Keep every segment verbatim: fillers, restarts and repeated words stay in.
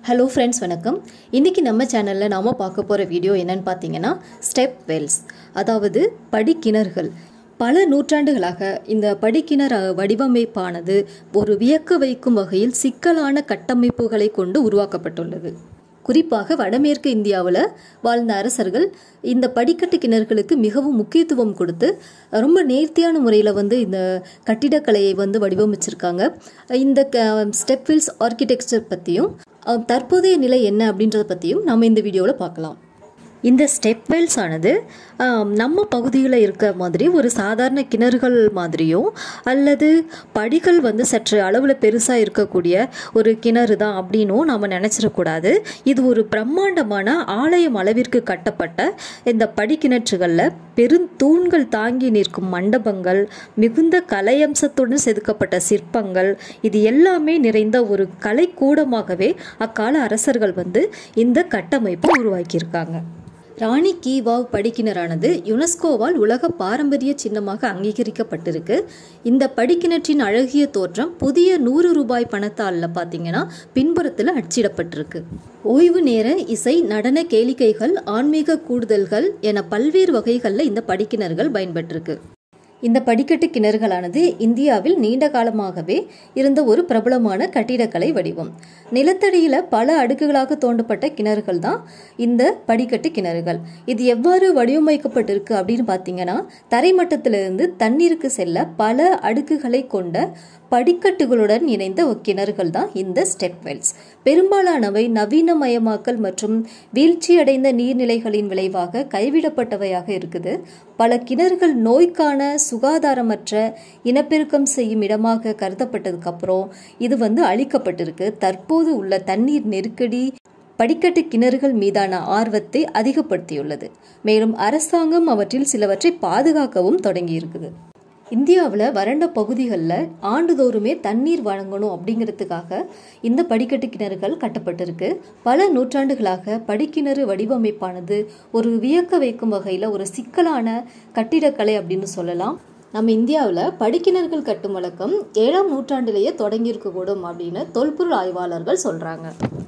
Hello friends, வணக்கம். இன்னைக்கு நம்ம சேனல்ல நாம பார்க்க போற வீடியோ என்னன்னு பாத்தீங்கன்னா ஸ்டெப்வெல்ஸ், அதாவது படிக்கிணறுகள். பல நூற்றாண்டுகளாக இந்த படிக்கிணறு வடிவமைப்பானது ஒரு வியக்க வைக்கும் வகையில் சிக்கலான கட்டமைப்புகளை கொண்டு உருவாக்கப்பட்டுள்ளது. குறிப்பாக வடமேற்கு இந்தியாவில் வாழ்ந்த அரசர்கள் இந்த படிக்கட்டு கிணறுகளுக்கு மிகவும் முக்கியத்துவம் கொடுத்து ரொம்ப நேர்த்தியான முறையில் வந்து இந்த கட்டிடக்கலையை வந்து வடிவமைச்சிருக்காங்க. இந்த ஸ்டெப்வெல்ஸ் ஆர்கிடெக்சர் பற்றியும் தற்போதைய நிலை என்ன அப்படின்றத பற்றியும் நம்ம இந்த வீடியோவில் பார்க்கலாம். இந்த ஸ்டெப்வெல்ஸ் ஆனது நம்ம பகுதியில் இருக்க மாதிரி ஒரு சாதாரண கிணறுகள் மாதிரியும் அல்லது படிகள் வந்து சற்று அளவில் பெருசாக இருக்கக்கூடிய ஒரு கிணறு தான் அப்படின்னும் நாம் நினச்சிடக்கூடாது. இது ஒரு பிரம்மாண்டமான ஆலயம் அளவிற்கு கட்டப்பட்ட இந்த படிக்கிணற்றுகளில் பெருந்தூண்கள் தாங்கி நிற்கும் மண்டபங்கள், மிகுந்த கலையம்சத்துடன் செதுக்கப்பட்ட சிற்பங்கள், இது எல்லாமே நிறைந்த ஒரு கலைக்கூடமாகவே அக்கால அரசர்கள் வந்து இந்த கட்டமைப்பை உருவாக்கியிருக்காங்க. ராணி கி வாவ் படிக்கிணறானது யுனெஸ்கோவால் உலக பாரம்பரிய சின்னமாக அங்கீகரிக்கப்பட்டிருக்கு. இந்த படிக்கிணற்றின் அழகிய தோற்றம் புதிய நூறு ரூபாய் பணத்தாளில் பார்த்தீங்கன்னா பின்புறத்தில் அச்சிடப்பட்டிருக்கு. ஓய்வு நேர இசை, நடன கேளிக்கைகள், ஆன்மீக கூடுதல்கள் என பல்வேறு வகைகளில் இந்த படிக்கிணறுகள் பயன்பட்டிருக்கு. இந்த படிக்கட்டு கிணறுகளானது இந்தியாவில் நீண்ட காலமாகவே இருந்த ஒரு பிரபலமான கட்டிடக்கலை வடிவம். நிலத்தடியில் பல அடுக்குகளாக தோண்டப்பட்ட கிணறுகள் தான் இந்த படிக்கட்டு கிணறுகள். இது எவ்வாறு வடிவமைக்கப்பட்டிருக்கு அப்படின்னு பார்த்தீங்கன்னா, தரைமட்டத்திலிருந்து தண்ணீருக்கு செல்ல பல அடுக்குகளை கொண்ட படிக்கட்டுகளுடன் இணைந்த கிணறுகள் தான் இந்த ஸ்டெப்வெல்ஸ். பெரும்பாலானவை நவீனமயமாக்கல் மற்றும் வீழ்ச்சியடைந்த நீர்நிலைகளின் விளைவாக கைவிடப்பட்டவையாக இருக்குது. பல கிணறுகள் நோய்க்கான சுகாதாரமற்ற இனப்பெருக்கம் செய்யும் இடமாக கருதப்பட்டதுக்கு அப்புறம் இது வந்து அழிக்கப்பட்டிருக்கு. தற்போது உள்ள தண்ணீர் நெருக்கடி படிக்கட்டு கிணறுகள் மீதான ஆர்வத்தை அதிகப்படுத்தியுள்ளது. மேலும் அரசாங்கம் அவற்றில் சிலவற்றை பாதுகாக்கவும் தொடங்கி இருக்குது. இந்தியாவில் வறண்ட பகுதிகளில் ஆண்டுதோறுமே தண்ணீர் வழங்கணும் அப்படிங்கிறதுக்காக இந்த படிக்கட்டு கிணறுகள் கட்டப்பட்டிருக்கு. பல நூற்றாண்டுகளாக படிக்கிணறு வடிவமைப்பானது ஒரு வியக்க வைக்கும் வகையில் ஒரு சிக்கலான கட்டிடக்கலை அப்படின்னு சொல்லலாம். நம்ம இந்தியாவில் படிக்கிணறுகள் கட்டும் வழக்கம் ஏழாம் நூற்றாண்டிலேயே தொடங்கியிருக்கக்கூடும் அப்படின்னு தொல்பொருள் ஆய்வாளர்கள் சொல்கிறாங்க.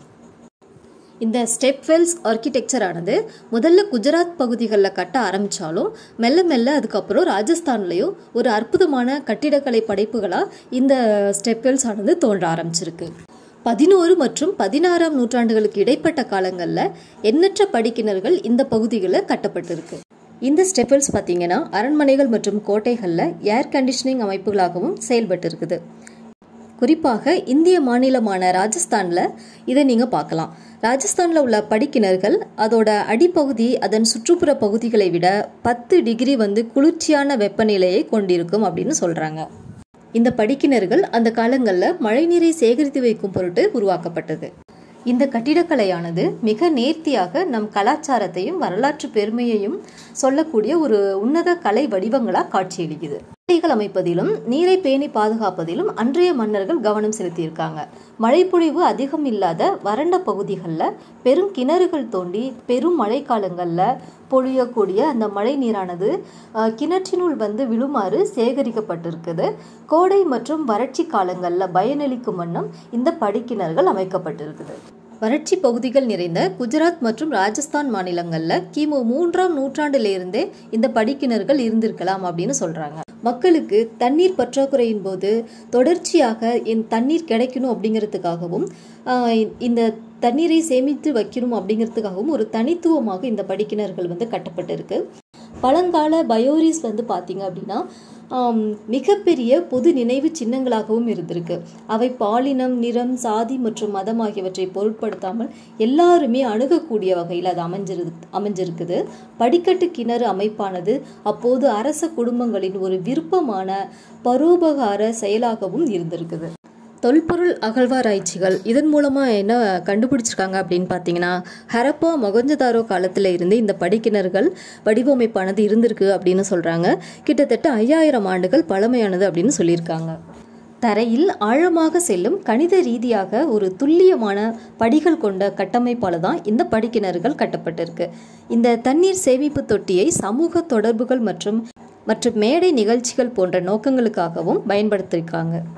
இந்த ஸ்டெப்வெல்ஸ் ஆர்கிடெக்சர் ஆனது முதல்ல குஜராத் பகுதிகளில் கட்ட ஆரம்பித்தாலும் மெல்ல மெல்ல அதுக்கப்புறம் ராஜஸ்தான்லேயும் ஒரு அற்புதமான கட்டிடக்கலை படைப்புகளாக இந்த ஸ்டெப்வெல்ஸ் ஆனது தோன்ற ஆரம்பிச்சிருக்கு. பதினோரு மற்றும் பதினாறாம் நூற்றாண்டுகளுக்கு இடைப்பட்ட காலங்களில் எண்ணற்ற படிக்கிணறுகள் இந்த பகுதிகளில் கட்டப்பட்டிருக்கு. இந்த ஸ்டெப்வெல்ஸ் பார்த்தீங்கன்னா அரண்மனைகள் மற்றும் கோட்டைகளில் ஏர் கண்டிஷனிங் அமைப்புகளாகவும் செயல்பட்டு இருக்குது. குறிப்பாக இந்திய மாநிலமான ராஜஸ்தானில் இதை நீங்கள் பார்க்கலாம். ராஜஸ்தானில் உள்ள படிக்கிணறுகள் அதோட அடிப்பகுதி அதன் சுற்றுப்புற பகுதிகளை விட பத்து டிகிரி வந்து குளிர்ச்சியான வெப்பநிலையை கொண்டிருக்கும் அப்படின்னு சொல்கிறாங்க. இந்த படிக்கிணறுகள் அந்த காலங்களில் மழைநீரை சேகரித்து வைக்கும் பொருட்டு உருவாக்கப்பட்டது. இந்த கட்டிடக்கலையானது மிக நேர்த்தியாக நம் கலாச்சாரத்தையும் வரலாற்று பெருமையையும் சொல்லக்கூடிய ஒரு உன்னத கலை வடிவங்களாக காட்சியளிக்குது. கோட்டைகள் அமைப்பதிலும் நீரை பேணி பாதுகாப்பதிலும் அன்றைய மன்னர்கள் கவனம் செலுத்தியிருக்காங்க. மழைப்பொழிவு அதிகம் இல்லாத வறண்ட பகுதிகளில் பெரும் கிணறுகள் தோண்டி பெரும் மழைக்காலங்களில் பொழியக்கூடிய அந்த மழை நீரானது கிணற்றினுள் வந்து விழுமாறு சேகரிக்கப்பட்டிருக்குது. கோடை மற்றும் வறட்சி காலங்களில் பயனளிக்கும் வண்ணம் இந்த படிக்கிணறுகள் அமைக்கப்பட்டிருக்குது. வறட்சி பகுதிகள் நிறைந்த குஜராத் மற்றும் ராஜஸ்தான் மாநிலங்களில் கிமு மூன்றாம் நூற்றாண்டிலிருந்தே இந்த படிக்கிணறுகள் இருந்திருக்கலாம் அப்படின்னு சொல்றாங்க. மக்களுக்கு தண்ணீர் பற்றாக்குறையின் போது தொடர்ச்சியாக இந்த தண்ணீர் கிடைக்கணும் அப்படிங்கிறதுக்காகவும் இந்த தண்ணீரை சேமித்து வைக்கணும் அப்படிங்கிறதுக்காகவும் ஒரு தனித்துவமாக இந்த படிக்கிணறுகள் வந்து கட்டப்பட்டிருக்கு. பழங்கால பயோரிஸ் வந்து பார்த்தீங்க அப்படின்னா மிகப்பெரிய பொது நினைவு சின்னங்களாகவும் இருந்திருக்கு. அவை பாலினம், நிறம், சாதி மற்றும் மதம் ஆகியவற்றை பொருட்படுத்தாமல் எல்லாருமே அணுகக்கூடிய வகையில் அது அமைஞ்சிரு அமைஞ்சிருக்குது. படிக்கட்டு கிணறு அமைப்பானது அப்போது அரச குடும்பங்களின் ஒரு விருப்பமான பரோபகார செயலாகவும் இருந்திருக்குது. தொல்பொருள் அகழ்வாராய்ச்சிகள் இதன் மூலமாக என்ன கண்டுபிடிச்சிருக்காங்க அப்படின்னு பார்த்தீங்கன்னா, ஹரப்பா மொகஞ்சதாரோ காலத்தில் இருந்து இந்த படிக்கிணறுகள் வடிவமைப்பானது இருந்திருக்கு அப்படின்னு சொல்கிறாங்க. கிட்டத்தட்ட ஐயாயிரம் ஆண்டுகள் பழமையானது அப்படின்னு சொல்லியிருக்காங்க. தரையில் ஆழமாக செல்லும் கணித ரீதியாக ஒரு துல்லியமான படிகள் கொண்ட கட்டமைப்பால் தான் இந்த படிக்கிணறுகள் கட்டப்பட்டிருக்கு. இந்த தண்ணீர் சேமிப்பு தொட்டியை சமூக தொடர்புகள் மற்றும் மற்றும் மேடை நிகழ்ச்சிகள் போன்ற நோக்கங்களுக்காகவும் பயன்படுத்தியிருக்காங்க.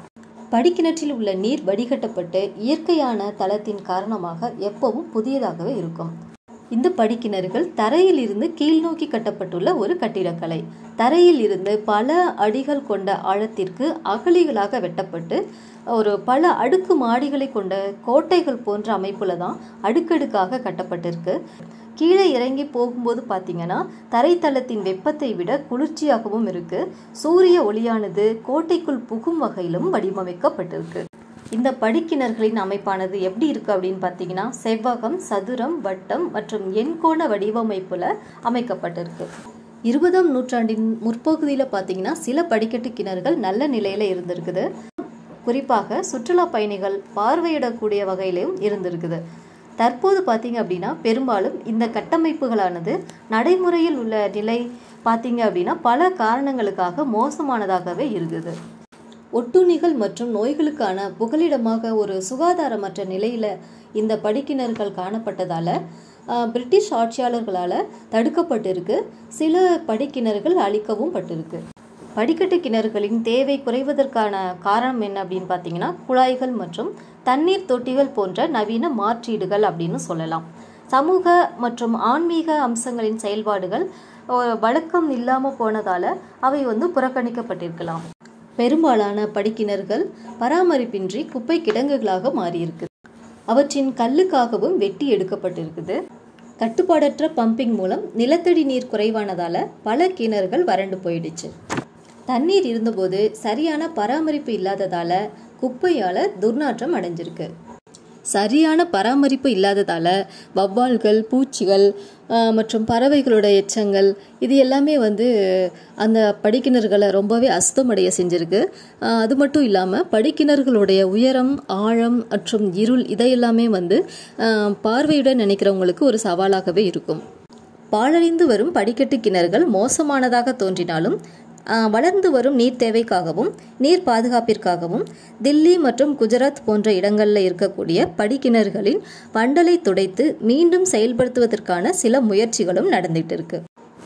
படிக்கிணற்றில் உள்ள நீர் வடிகட்டப்பட்டு இயற்கையான தளத்தின் காரணமாக எப்பவும் புதியதாகவே இருக்கும். இந்த படிக்கிணறுகள் தரையில் இருந்து கீழ்நோக்கி கட்டப்பட்டுள்ள ஒரு கட்டிடக்கலை. தரையில் இருந்து பல அடிகள் கொண்ட ஆழத்திற்கு அகழிகளாக வெட்டப்பட்டு ஒரு பல அடுக்கு மாடிகளை கொண்ட கோட்டைகள் போன்ற அமைப்புல தான் அடுக்கடுக்காக கட்டப்பட்டிருக்கு. கீழே இறங்கி போகும்போது பார்த்தீங்கன்னா தரைத்தளத்தின் வெப்பத்தை விட குளிர்ச்சியாகவும் இருக்கு. சூரிய ஒளியானது கோட்டைக்குள் புகும் வகையிலும் வடிவமைக்கப்பட்டிருக்கு. இந்த படிக்கிணறுகளின் அமைப்பானது எப்படி இருக்கு அப்படின்னு பார்த்தீங்கன்னா செவ்வகம், சதுரம், வட்டம் மற்றும் எண்கோண வடிவமைப்புல அமைக்கப்பட்டிருக்கு. இருபதாம் நூற்றாண்டின் முற்பகுதியில் பார்த்தீங்கன்னா சில படிக்கட்டு கிணறுகள் நல்ல நிலையில இருந்திருக்குது. குறிப்பாக சுற்றுலா பயணிகள் பார்வையிடக்கூடிய வகையிலும் இருந்திருக்குது. தற்போது பார்த்தீங்க அப்படின்னா பெரும்பாலும் இந்த கட்டமைப்புகளானது நடைமுறையில் உள்ள நிலை பார்த்தீங்க அப்படின்னா பல காரணங்களுக்காக மோசமானதாகவே இருக்குது. ஒட்டுண்ணிகள் மற்றும் நோய்களுக்கான புகலிடமாக ஒரு சுகாதாரமற்ற நிலையில இந்த படிக்கிணறுகள் காணப்பட்டதால பிரிட்டிஷ் ஆட்சியாளர்களால் தடுக்கப்பட்டிருக்கு. சில படிக்கிணறுகள் அழிக்கவும் பட்டிருக்கு. படிக்கட்டு கிணறுகளின் தேவை குறைவதற்கான காரணம் என்ன அப்படின்னு பார்த்தீங்கன்னா குழாய்கள் மற்றும் தண்ணீர் தொட்டிகள் போன்ற நவீன மாற்றீடுகள் அப்படின்னு சொல்லலாம். சமூக மற்றும் ஆன்மீக அம்சங்களின் செயல்பாடுகள் வழக்கம் இல்லாமல் போனதால அவை வந்து புறக்கணிக்கப்பட்டிருக்கலாம். பெரும்பாலான படிக்கிணறுகள் பராமரிப்பின்றி குப்பை கிடங்குகளாக மாறியிருக்கு. அவற்றின் கல்லுக்காகவும் வெட்டி எடுக்கப்பட்டிருக்குது. கட்டுப்பாடற்ற பம்பிங் மூலம் நிலத்தடி நீர் குறைவானதால பல கிணறுகள் வறண்டு போயிடுச்சு. தண்ணீர் இருந்தபோது சரியான பராமரிப்பு இல்லாததால குப்பையால துர்நாற்றம் அடைஞ்சிருக்கு. சரியான பராமரிப்பு இல்லாததால வவ்வால்கள், பூச்சிகள் மற்றும் பறவைகளோட எச்சங்கள் இது எல்லாமே வந்து அந்த படிக்கிணறுகளை ரொம்பவே அசுத்தமடைய செஞ்சிருக்கு. அது மட்டும் இல்லாமல் படிக்கிணறுகளுடைய உயரம், ஆழம் மற்றும் இருள் இதையெல்லாமே வந்து பார்வையிட நினைக்கிறவங்களுக்கு ஒரு சவாலாகவே இருக்கும். பாழடைந்து வரும் படிக்கட்டு கிணறுகள் மோசமானதாக தோன்றினாலும் வளர்ந்து வரும் நீர் தேவைக்காகவும் நீர் பாதுகாப்பிற்காகவும் தில்லி மற்றும் குஜராத் போன்ற இடங்களில் இருக்கக்கூடிய படிக்கிணறுகளின் வண்டலை துடைத்து மீண்டும் செயல்படுத்துவதற்கான சில முயற்சிகளும் நடந்துட்டு இருக்கு.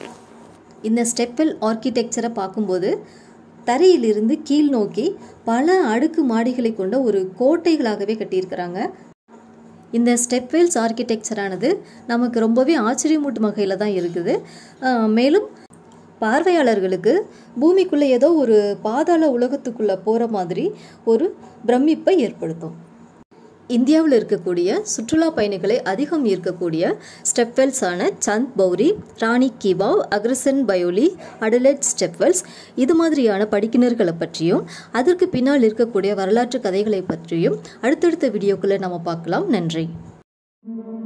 இந்த ஸ்டெப்வெல் ஆர்கிடெக்சரை பார்க்கும்போது தரையிலிருந்து கீழ் நோக்கி பல அடுக்கு மாடிகளை கொண்ட ஒரு கோட்டைகளாகவே கட்டியிருக்கிறாங்க. இந்த ஸ்டெப்வெல்ஸ் ஆர்கிடெக்சரானது நமக்கு ரொம்பவே ஆச்சரியமூட்டும் வகையில் தான் இருக்குது. மேலும் பார்வையாளர்களுக்கு பூமிக்குள்ளே ஏதோ ஒரு பாதாள உலகத்துக்குள்ளே போகிற மாதிரி ஒரு பிரமிப்பை ஏற்படுத்தும். இந்தியாவில் இருக்கக்கூடிய சுற்றுலா பயணிகளை அதிகம் ஈர்க்கக்கூடிய ஸ்டெப்வெல்ஸான சந்த் பௌரி, ராணி கி வாவ், அக்ரசன் பயோலி, அடலைட் ஸ்டெப்வெல்ஸ் இது மாதிரியான படிக்கிணறுகளை பற்றியும் அதற்கு பின்னால் இருக்கக்கூடிய வரலாற்று கதைகளை பற்றியும் அடுத்தடுத்த வீடியோக்களை நம்ம பார்க்கலாம். நன்றி.